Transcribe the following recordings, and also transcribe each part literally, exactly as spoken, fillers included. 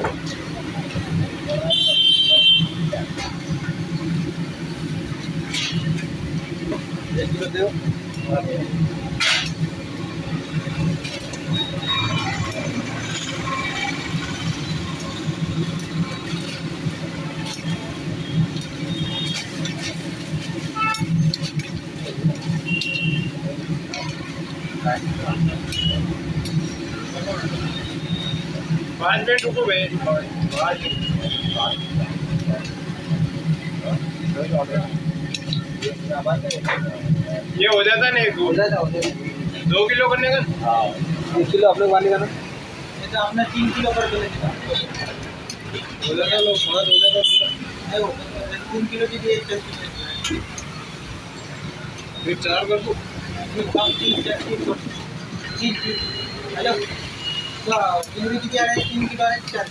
पाँच मिनट रुको भाई। ये हो जाता नहीं दो दो किलो करने का। हाँ एक किलो आप लोग वाले का ना, ये तो आपने तीन किलो कर दो हो जाता लोग बहुत हो जाता पूरा तीन किलो की दिए फिर चार कर दो तीन चार तीन हेलो तीन की क्या है तीन किलो है चार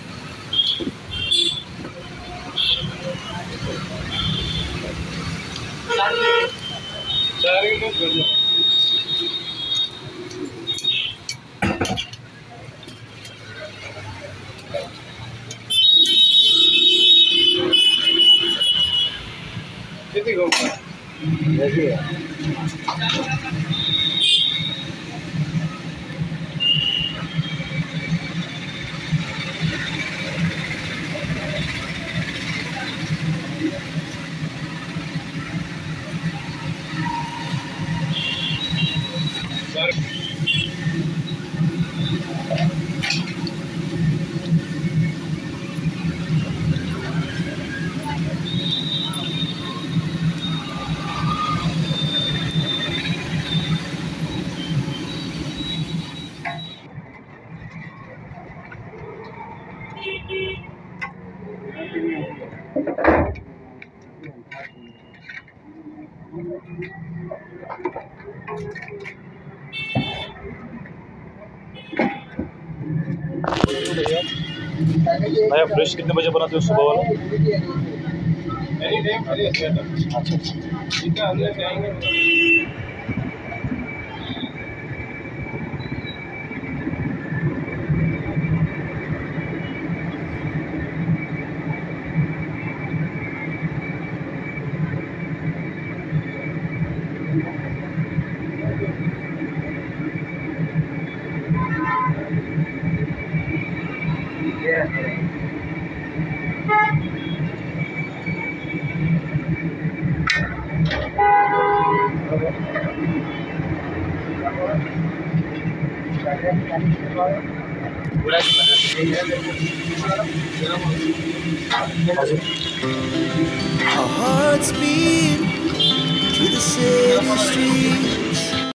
चार किलो कर दो। कितनी घूमता है भैया फ्रेश कितने बजे बनाते हो सुबह वाला? एनी टाइम खाली अच्छा था। अच्छा ठीक है अंदर जाएंगे। Our hearts beat through the city streets.